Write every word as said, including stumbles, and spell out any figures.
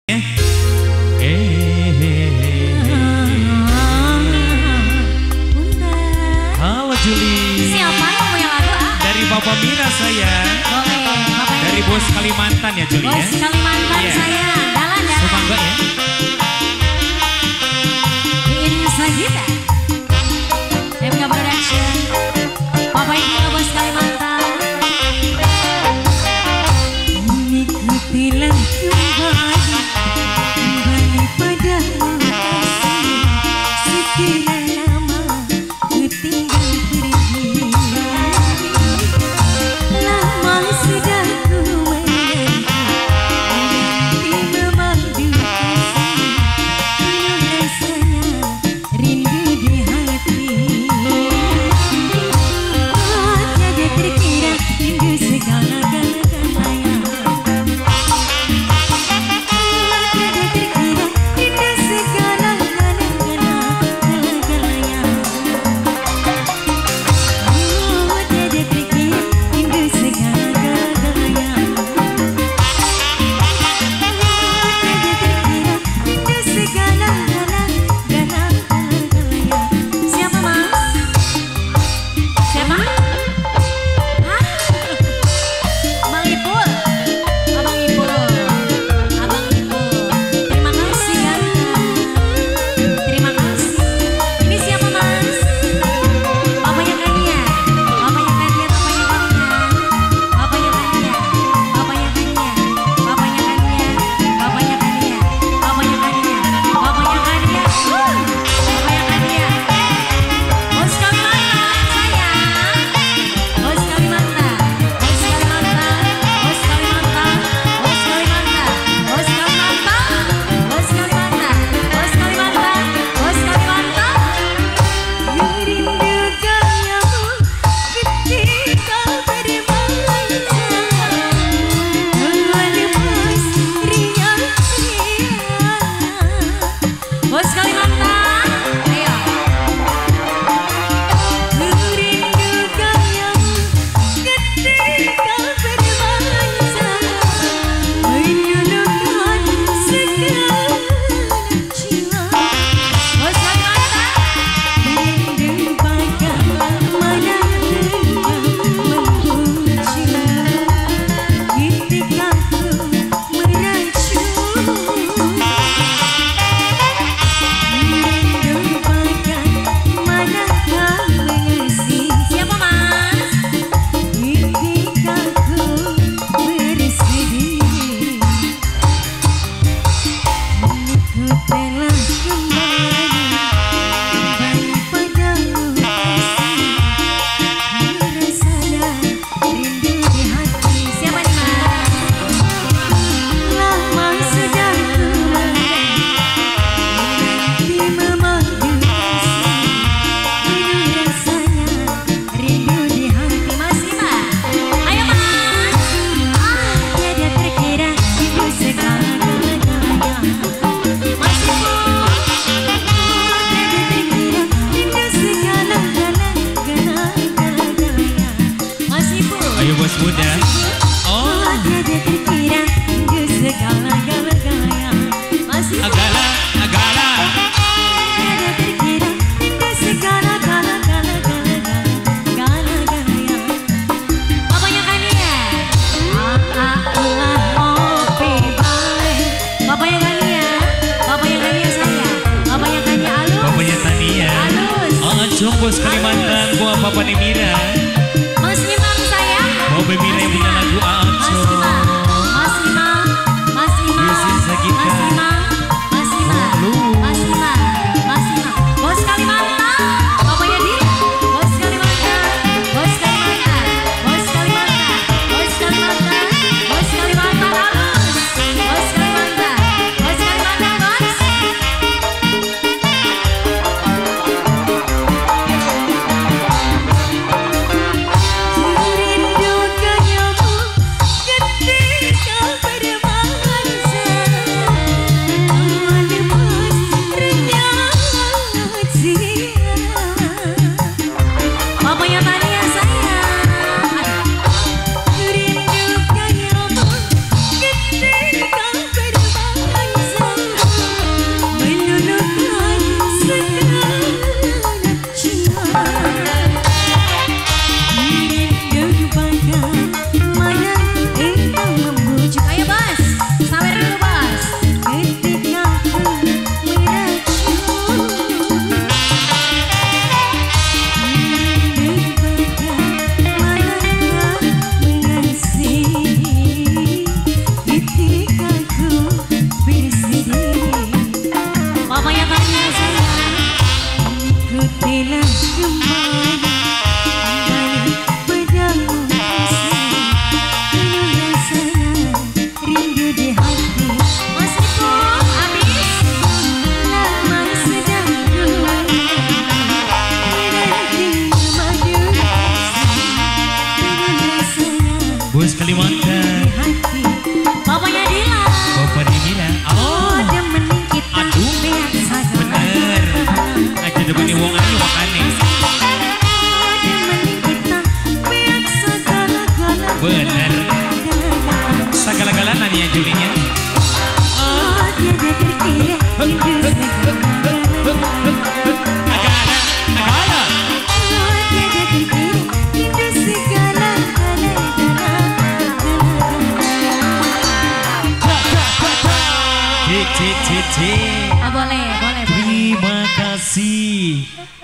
Halo Juli. Siapa yang punya lagu? Ah? Dari Bapak Mira saya. Boleh. Bapak Dari Bos Kalimantan ya Juli ya. Bos Kalimantan yeah. saya. Dalan dalan. Semangga ya. Ini Sagita. M K Production. Bapak Ibu Bos Kalimantan. Ikutilah kembali, kembali padamu kasih. Sekian lama ku tinggal pergi, lama sudah ku menanti, menanti memandu kasih. Penuh rasanya rindu di hati. Oh, tiada terkira rindu segala-galanya. Ayo bos muda. Oh. Agala, agala. Bapaknya Kania. Bapaknya Kania. Bapaknya Kania saya. Bapaknya Kania Alus. Bapaknya Tania. Alus. Oh, cung bos Kalimantan buat Bapak Mira. Mas Imam saya. Bapak Mira yang punya lagu Aco. Mas Imam. Mas Imam. Mas Imam. Mas Imam. Mas Imam. Mas Imam. Mas Imam. Bos Kalimantan. Bapaknya Dila. Bos Kalimantan. Bos Kalimantan. Bos Kalimantan. Bos Kalimantan. Bos Kalimantan Alus. Bos Kalimantan. Bos Kalimantan bos. bener. Segala-galanya nih ya Julinya. Oh tiada terkira rindu segala-galanya. Agala, agala. Oh tiada terkira rindu segala-galanya. Cik, cik, cik, cik. Oh boleh, boleh, boleh. Terima kasih